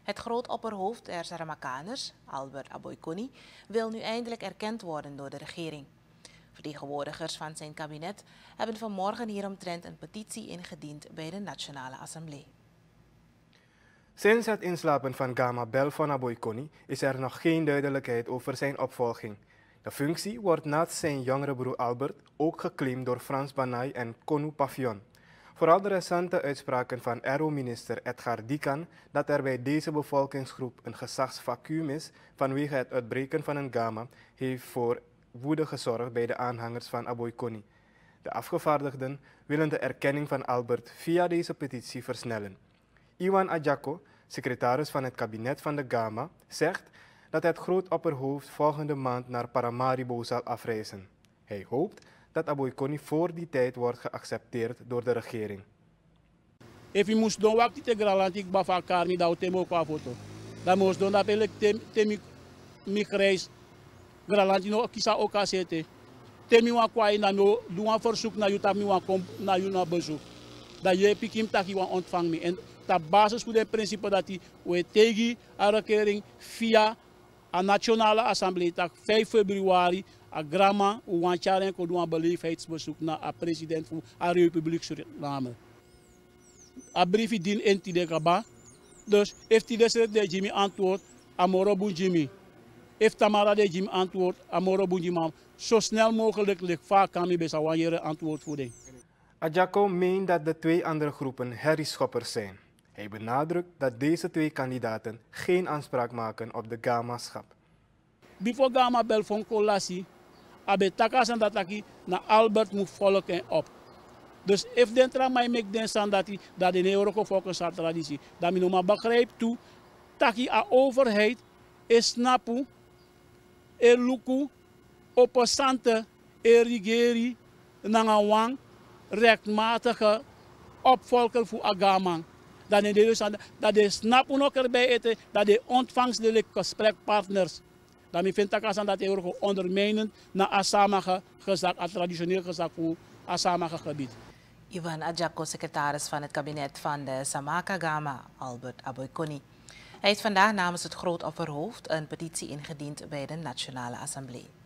Het grootopperhoofd der Saramakanners, Albert Aboykoni, wil nu eindelijk erkend worden door de regering. Vertegenwoordigers van zijn kabinet hebben vanmorgen hieromtrent een petitie ingediend bij de Nationale Assemblée. Sinds het inslapen van Gama Belfon Aboykoni is er nog geen duidelijkheid over zijn opvolging. De functie wordt naast zijn jongere broer Albert ook geclaimd door Frans Banay en Konu Pafion. Vooral de recente uitspraken van RO-minister Edgar Dikan dat er bij deze bevolkingsgroep een gezagsvacuum is vanwege het uitbreken van een Gama heeft voor woede gezorgd bij de aanhangers van Aboykoni. De afgevaardigden willen de erkenning van Albert via deze petitie versnellen. Iwan Adjako, secretaris van het kabinet van de Gama, zegt dat het grootopperhoofd volgende maand naar Paramaribo zal afreizen. Hij hoopt dat Aboykoni voor die tijd wordt geaccepteerd door de regering. If je moest doen wat die gralantik bafa karmi da utemo qua foto. Dan moest doen dat pelek temi mikreis gralantino kisa okasete. Temi wa kwa ina no doen verzoek naar je tami wa kom naar je na bezoek. Dat je pikim taki wa ontvang me en op basis van het principe dat we tegen de regering via de Nationale Assemblée tak 5 februari a grama u wancharen ko doen beleefdheidsbezoek naar de president van de Republiek Suriname. A brief dien in de gaba. Dus heeft hij de Jimmy antwoord amoro Jimmy. Heeft Tamara de Jimmy antwoord amoro Jimmy. Zo snel mogelijk ligt vaak kan bij wanneer antwoord voeding. Adjako meent dat de twee andere groepen herrieschoppers zijn. Hij benadrukt dat deze twee kandidaten geen aanspraak maken op de Gama-schap. Before Gama Belfon Kolasi, abe takasan dataki na Albert moet volken op. Dus if den tramai mek den sandati dat de Neuroko volken sa traditie, dat men maar begrijpt toe, taki a overheid is snapu, e luku, opposante, e rigeri, nangawang, rechtmatige opvolger voor Agaman. Dat de snappen ook erbij eten, dat de ontvangstelijke gesprekpartners. Dat men vindt dat de ondermijnen naar Asamage gezag, het traditioneel gezag voor Asamage gebied. Iwan Adjako, secretaris van het kabinet van de Samaka Gama, Albert Aboykoni. Hij heeft vandaag namens het grootopperhoofd een petitie ingediend bij de Nationale Assemblée.